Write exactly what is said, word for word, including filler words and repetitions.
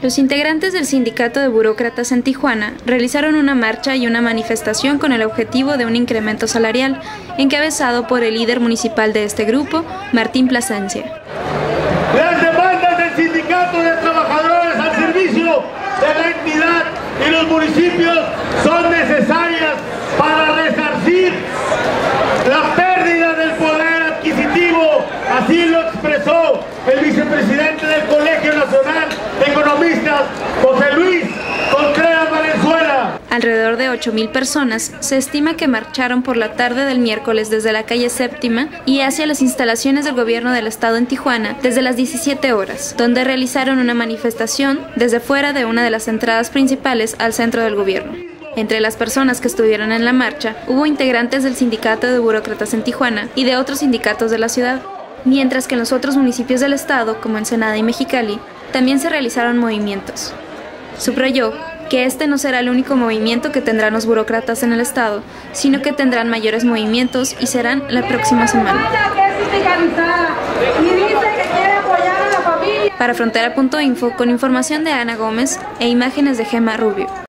Los integrantes del Sindicato de Burócratas en Tijuana realizaron una marcha y una manifestación con el objetivo de un incremento salarial, encabezado por el líder municipal de este grupo, Martín Plasencia. Las demandas del Sindicato de Trabajadores al servicio de la entidad y los municipios son necesarias para resarcir la pérdida del poder adquisitivo. Así lo expresó el vicepresidente del Colegio Nacional de Economistas, José Luis Contreras Valenzuela. Alrededor de ocho mil personas se estima que marcharon por la tarde del miércoles desde la calle Séptima y hacia las instalaciones del gobierno del estado en Tijuana desde las diecisiete horas, donde realizaron una manifestación desde fuera de una de las entradas principales al centro del gobierno. Entre las personas que estuvieron en la marcha, hubo integrantes del Sindicato de Burócratas en Tijuana y de otros sindicatos de la ciudad, mientras que en los otros municipios del estado, como Ensenada y Mexicali, también se realizaron movimientos. Subrayó que este no será el único movimiento que tendrán los burócratas en el estado, sino que tendrán mayores movimientos y serán la próxima semana. Para Frontera punto info, con información de Ana Gómez e imágenes de Gema Rubio.